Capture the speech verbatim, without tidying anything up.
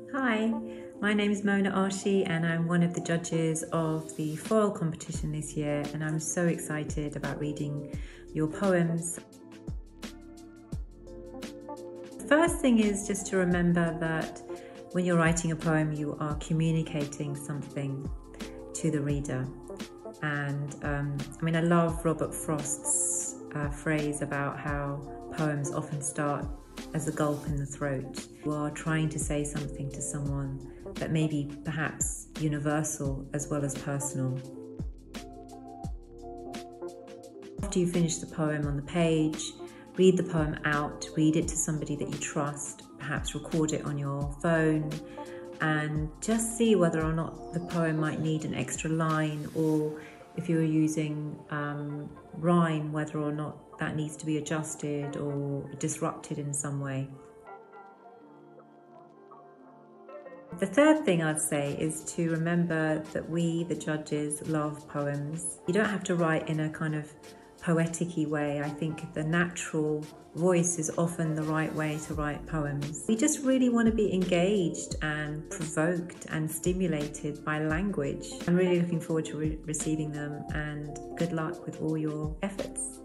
Hi, my name is Mona Arshi and I'm one of the judges of the Foyle competition this year, and I'm so excited about reading your poems. The first thing is just to remember that when you're writing a poem, you are communicating something to the reader. And um, I mean, I love Robert Frost's uh, phrase about how poems often start as a gulp in the throat. You are trying to say something to someone that may be perhaps universal as well as personal. After you finish the poem on the page, read the poem out, read it to somebody that you trust, perhaps record it on your phone, and just see whether or not the poem might need an extra line, or if you're using um, rhyme, whether or not that needs to be adjusted or disrupted in some way. The third thing I'd say is to remember that we, the judges, love poems. You don't have to write in a kind of poetic-y way. I think the natural voice is often the right way to write poems. We just really want to be engaged and provoked and stimulated by language. I'm really looking forward to re- receiving them, and good luck with all your efforts.